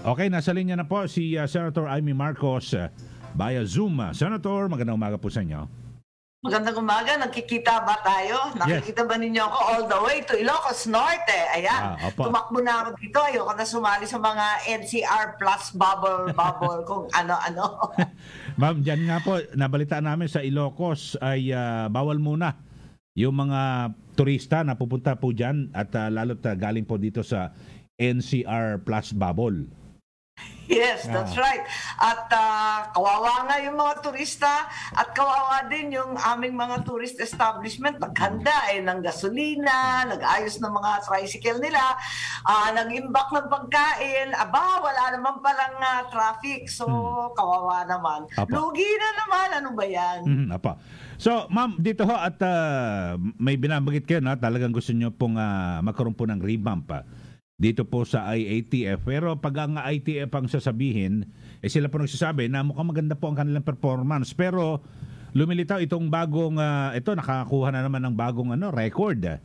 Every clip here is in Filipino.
Okay, nasa linya na po si Senator Imee Marcos via Zoom. Senator, magandang umaga po sa inyo. Magandang umaga. Nagkikita ba tayo? Nakikita ba ninyo ako all the way to Ilocos Norte? Ayan. Tumakbo na ako dito. Ayoko na sumali sa mga NCR plus bubble kung ano-ano. Ma'am, dyan nga po, nabalitaan namin sa Ilocos ay bawal muna yung mga turista na pupunta po dyan at lalo't galing po dito sa NCR plus bubble. Yes, that's right. At kawawa nga yung mga turista at kawawa din yung aming mga tourist establishment. Naghanda ng gasolina, nag-ayos ng mga tricycle nila, nag-imbak ng pagkain. Aba, wala naman palang traffic. So, kawawa naman. Lugi na naman. Ano ba yan? Apa. So, ma'am, dito ho at may binabagit kayo na talagang gusto nyo pong magkaroon po ng revamp dito po sa IATF. Pero pag ang IATF ang sasabihin, sila po nagsasabi na mukhang maganda po ang kanilang performance. Pero lumilitaw itong bagong, ito nakakuha na naman ng bagong record.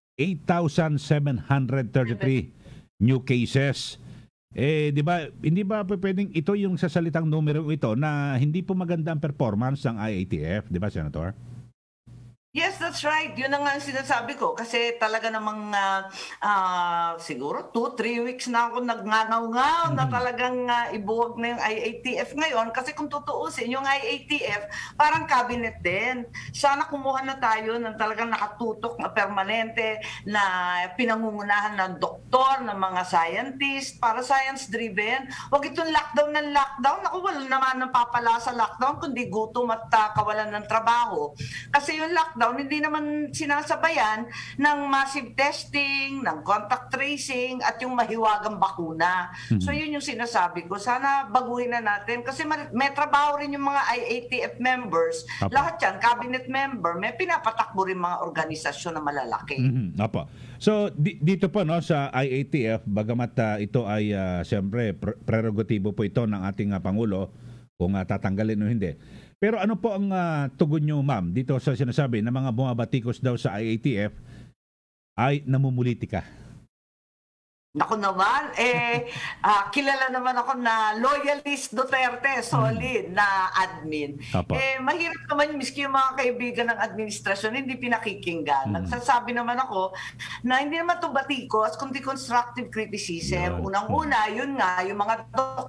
8,733 new cases. Di ba, hindi ba pwedeng ito yung sasalitang numero ito na hindi po maganda ang performance ng IATF, di ba, Senator? Yes, that's right. Yun ang sinasabi ko. Kasi talaga namang siguro 2-3 weeks na ako nagngangaw-ngaw na talagang ibuwag na yung IATF ngayon. Kasi kung tutuusin, yung IATF parang cabinet din. Sana kumuha na tayo ng talagang nakatutok na permanente na pinangungunahan ng doktor, ng mga scientist, para science-driven. Huwag itong lockdown ng lockdown. Naku, wala naman napapala sa lockdown kundi gutom at kawalan ng trabaho. Kasi yung lockdown, hindi naman sinasabayan ng massive testing, ng contact tracing, at yung mahiwagang bakuna. So yun yung sinasabi ko. Sana baguhin na natin kasi may trabaho rin yung mga IATF members. Lahat yan, cabinet member, may pinapatakbo rin mga organisasyon na malalaki. Apo. So dito po sa IATF, bagamat ito ay siyempre prerogatibo po ito ng ating Pangulo kung tatanggalin o hindi. Pero ano po ang tugon nyo, ma'am, dito sa sinasabi na mga bumabatikos daw sa IATF ay namumulitika? Naku naman, kilala naman ako na loyalist Duterte, solid na admin. Mahirap naman miski yung mga kaibigan ng administrasyon, hindi pinakikinggan. Nagsasabi naman ako na hindi naman ito batikos, kundi constructive criticism. Unang-una, yun nga, yung mga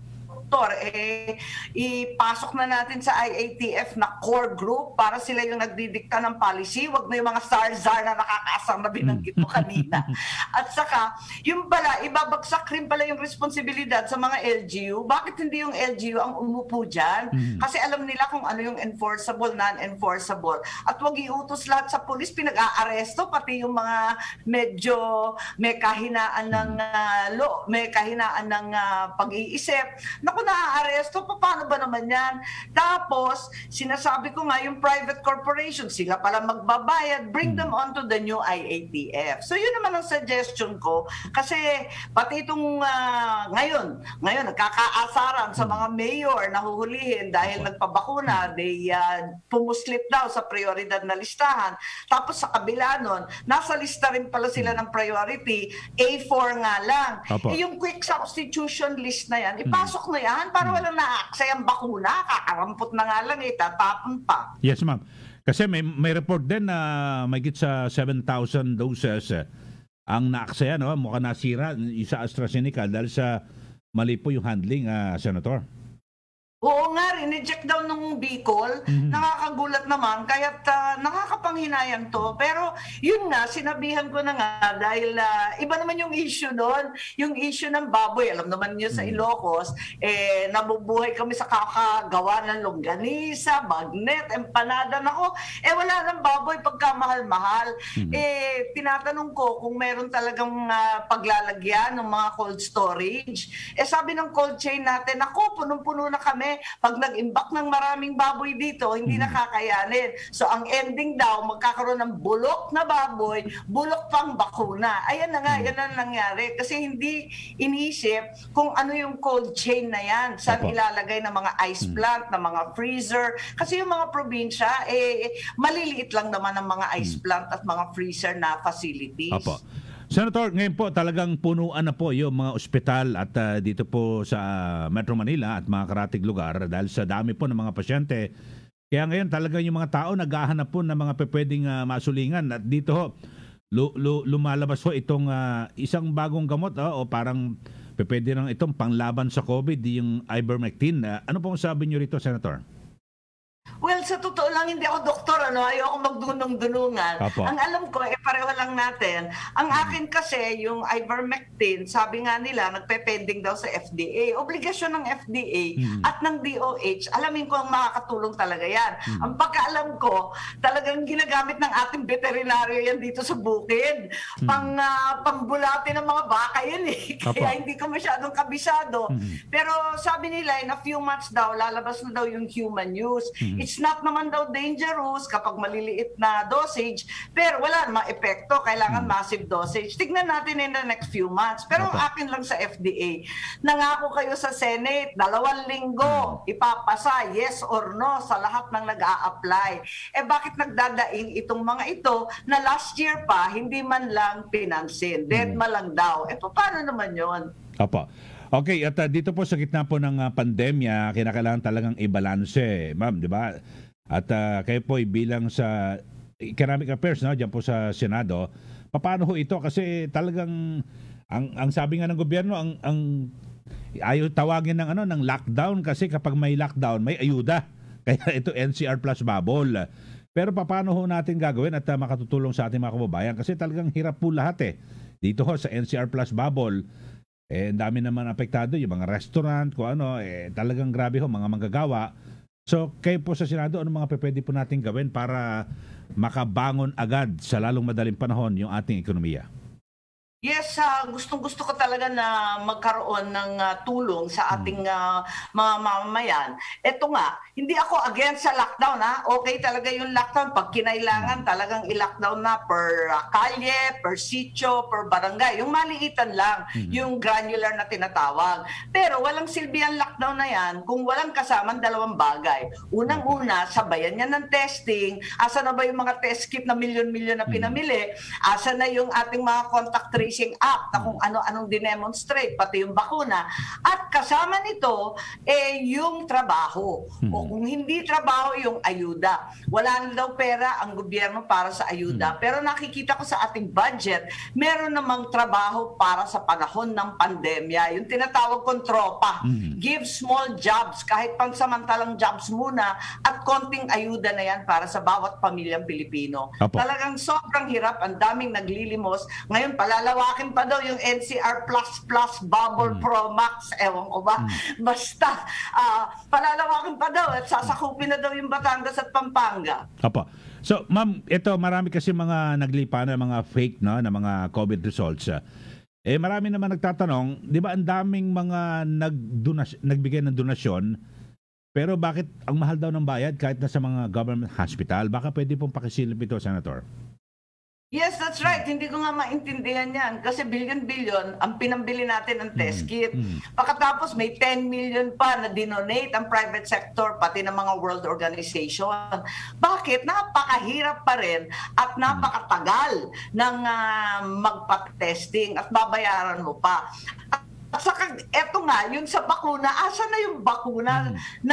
ipasok na natin sa IATF na core group para sila yung nagdidikta ng policy. Wag na yung mga zar-zar na nakakaasar na binanggit mo kanina. At saka, yung pala, ibabagsak rin pala yung responsibilidad sa mga LGU. Bakit hindi yung LGU ang umupo dyan? Kasi alam nila kung ano yung enforceable, non-enforceable. At wag iutos lahat sa polis, pinag-aaresto, pati yung mga medyo may kahinaan ng may kahinaan ng pag-iisip. Naku, na-aresto, paano ba naman yan? Tapos, sinasabi ko nga, yung private corporation, sila pala magbabayad, bring them on to the new IATF. So, yun naman ang suggestion ko. Kasi, pati itong ngayon, nagkakaasaran sa mga mayor na huhulihin dahil nagpabakuna, they pumuslit daw sa prioridad na listahan. Tapos, sa kabila nun, nasa lista rin pala sila ng priority, A4 nga lang. Yung quick substitution list na yan, ipasok na yan para walang na-aksay ang bakuna, kakarampot na nga lang, tatapon pa. Yes, ma'am. Kasi may report din na mahigit sa 7,000 doses ang na-aksaya, mukhang nasira sa AstraZeneca dahil sa mali po yung handling, Senator. Oo nga, rineject daw nung Bicol. Nakakagulat naman, kaya't nakakapanghinayang to. Pero yun nga, sinabihan ko na nga dahil iba naman yung issue doon. Yung issue ng baboy, alam naman niyo sa Ilocos, nabubuhay kami sa kakagawa ng longganisa, bagnet, empanada. Nako, wala ng baboy pagkamahal-mahal. Tinatanong ko kung meron talagang paglalagyan ng mga cold storage. Sabi ng cold chain natin, ako, punong-puno na kami. Pag nag-imbak ng maraming baboy dito, hindi nakakayanin. So, ang ending daw, magkakaroon ng bulok na baboy, bulok pang bakuna. Ayan na nga, yan ang nangyari. Kasi hindi iniisip kung ano yung cold chain na yan. Saan ilalagay ng mga ice plant, ng mga freezer. Kasi yung mga probinsya, maliliit lang naman ang mga ice plant at mga freezer na facilities. Senator, ngayon po talagang punuan na po yung mga ospital at dito po sa Metro Manila at mga karatig lugar dahil sa dami po ng mga pasyente. Kaya ngayon talagang yung mga tao naghahanap po ng mga pwedeng masulingan at dito ho, lumalabas ho itong isang bagong gamot o parang pwede nang itong panglaban sa COVID, yung Ivermectin. Ano pong sabi niyo rito, Senator? Well, sa totoo lang, hindi ako doktor, ayoko magdunong-dunungan. Apo. Ang alam ko, pareho lang natin. Ang akin kasi, yung Ivermectin, sabi nga nila, nagpe-pending daw sa FDA. Obligasyon ng FDA at ng DOH, alamin ko ang makakatulong talaga yan. Ang pagkaalam ko, talagang ginagamit ng ating veterinaryo yan dito sa bukid. Pangbulati ng mga baka yan eh. Kaya hindi ko masyadong kabisado. Pero sabi nila, in a few months daw, lalabas na daw yung human use. It's not naman daw dangerous kapag maliliit na dosage, pero wala namang epekto. Kailangan massive dosage. Tignan natin in the next few months. Pero ang akin lang sa FDA, nangako kayo sa Senate, 2 linggo, ipapasa, yes or no, sa lahat ng nag-a-apply. Bakit nagdadaing itong mga ito na last year pa, hindi man lang pinansin? Deadma lang daw. Paano naman yon? Opo. Okay, at dito po sa gitna po ng pandemya, kinakailangan talagang i-balanse, ma'am, di ba? At kayo po bilang sa Economic Affairs, no, diyan po sa Senado, paano ho ito? Kasi talagang ang sabi nga ng gobyerno, ang ayaw tawagin ng lockdown kasi kapag may lockdown, may ayuda. Kaya ito NCR plus bubble. Pero paano ho natin gagawin at makatutulong sa ating mga kababayan? Kasi talagang hirap po lahat eh. Dito ho sa NCR plus bubble, dami naman apektado yung mga restaurant, talagang grabe ho, mga manggagawa. So, kayo po sa Senado, ano mga pwede po natin gawin para makabangon agad sa lalong madaling panahon yung ating ekonomiya? Yes, gustong-gusto ko talaga na magkaroon ng tulong sa ating mga mamamayan. Ito nga, hindi ako against sa lockdown. Okay talaga yung lockdown. Pag kinailangan, talagang i-lockdown na per kalye, per sitio, per barangay. Yung maliitan lang, yung granular na tinatawag. Pero walang silbi ang lockdown na yan kung walang kasamang 2 bagay. Unang-una, sabayan niya ng testing. Asa na ba yung mga test kit na milyon-milyon na pinamili? Asa na yung ating mga contact tracing app na kung ano-anong dinemonstrate, pati yung bakuna. At kasama nito, yung trabaho. O kung hindi trabaho, yung ayuda. Wala na daw pera ang gobyerno para sa ayuda. Pero nakikita ko sa ating budget, meron namang trabaho para sa panahon ng pandemya. Yung tinatawag kong tropa. Give small jobs, kahit pansamantalang jobs muna, at konting ayuda na yan para sa bawat pamilyang Pilipino. Apo. Talagang sobrang hirap, ang daming naglilimos. Ngayon, palalawakin pa daw yung NCR++ Bubble Pro Max. Ewan ko ba? Basta, palalawakin pa daw at sasakupin na daw yung Batangas at Pampanga. Opo. So, ma'am, ito marami kasi mga naglipa na mga fake na mga COVID results. Marami naman nagtatanong, di ba ang daming mga nagbigay ng donasyon, pero bakit ang mahal daw ng bayad kahit na sa mga government hospital? Baka pwede pong pakisilip ito, Senator. Yes, that's right. Hindi ko nga maintindihan yan. Kasi billion-billion ang pinambili natin ng test kit. Pagkatapos may 10 million pa na dinonate ang private sector, pati ng mga world organization. Bakit? Napakahirap pa rin at napakatagal ng magpa-testing at babayaran mo pa. At saka, eto nga, yung sa bakuna, asa na yung bakuna?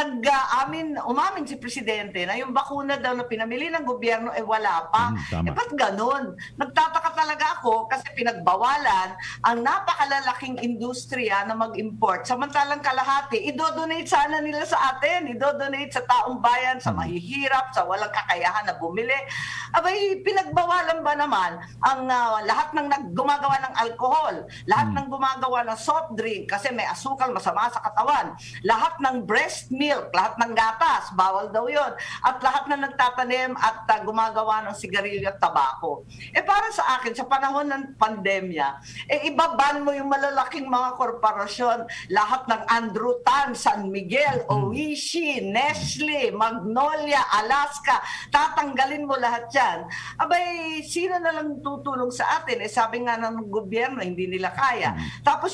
Umamin si Presidente na yung bakuna daw na pinamili ng gobyerno, wala pa. Ba't ganun? Nagtataka talaga ako kasi pinagbawalan ang napakalalaking industriya na mag-import. Samantalang kalahati, idodonate sana nila sa atin. Idodonate sa taong bayan, sa mahihirap, sa walang kakayahan na bumili. Abay, pinagbawalan ba naman ang lahat ng gumagawa ng alcohol, lahat ng gumagawa ng soft drink kasi may asukal, masama sa katawan. Lahat ng breast milk, lahat ng gatas, bawal daw yun. At lahat na nagtatanim at gumagawa ng sigarilyo at tabako. Para sa akin, sa panahon ng pandemya, ibaban mo yung malalaking mga korporasyon. Lahat ng Andrew Tan, San Miguel, Oishi, Nestle, Magnolia, Alaska, tatanggalin mo lahat yan. Abay, sino na lang tutulong sa atin? Sabi nga ng gobyerno, hindi nila kaya. Tapos yung mga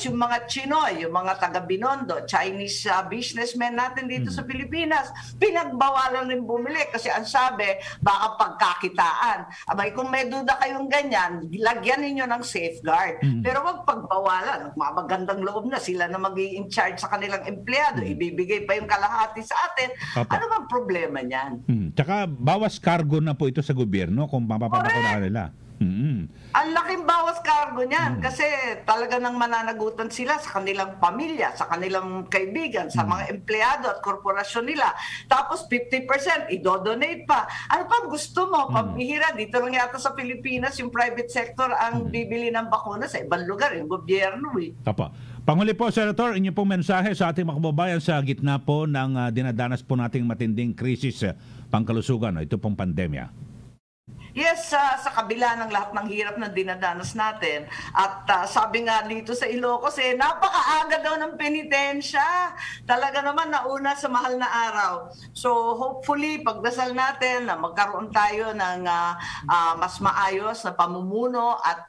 Chinoy, yung mga taga Binondo, Chinese businessmen natin dito sa Pilipinas, pinagbawalan rin bumili kasi ang sabi, baka pagkakitaan. Abay, kung may duda kayong ganyan, lagyan ninyo ng safeguard. Pero wag pagbawalan. Magandang loob na sila na mag-i-in charge sa kanilang empleyado, ibibigay pa yung kalahati sa atin. Ano bang problema niyan? Tsaka bawas cargo na po ito sa gobyerno kung mapapapakunahan nila. Ang laking bawas cargo niyan kasi talaga nang mananagutan sila sa kanilang pamilya, sa kanilang kaibigan, sa mga empleyado at korporasyon nila. Tapos 50% idodonate pa. Ano pang gusto mo? Pambihira, dito lang yata sa Pilipinas yung private sector ang bibili ng bakuna, sa ibang lugar yung gobyerno eh. Tapa. Panghuli po, Senator, inyo pong mensahe sa ating mga kababayan sa gitna po ng dinadanas po nating matinding krisis pangkalusugan, ito pong pandemya. Yes, sa kabila ng lahat ng hirap na dinadanas natin. At sabi nga dito sa Ilocos, napakaaga daw ng penitensya. Talaga naman nauna sa mahal na araw. So hopefully, pagdasal natin na magkaroon tayo ng mas maayos na pamumuno at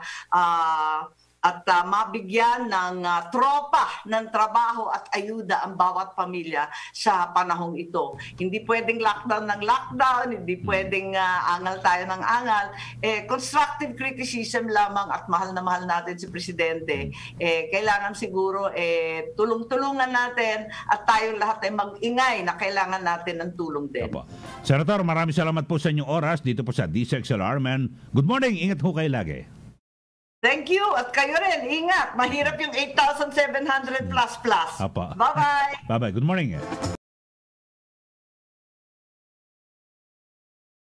mabigyan ng tropa ng trabaho at ayuda ang bawat pamilya sa panahong ito. Hindi pwedeng lockdown ng lockdown, hindi pwedeng angal tayo ng angal. Constructive criticism lamang at mahal na mahal natin si Presidente. Kailangan siguro tulong-tulungan natin at tayong lahat ay mag-ingay na kailangan natin ng tulong din. Opo. Senator, maraming salamat po sa inyong oras dito po sa DZXL. Good morning, ingat ho kayo lagi. Thank you. At kayo rin, ingat. Mahirap yung 8,700 plus. Bye-bye. Bye-bye. Good morning.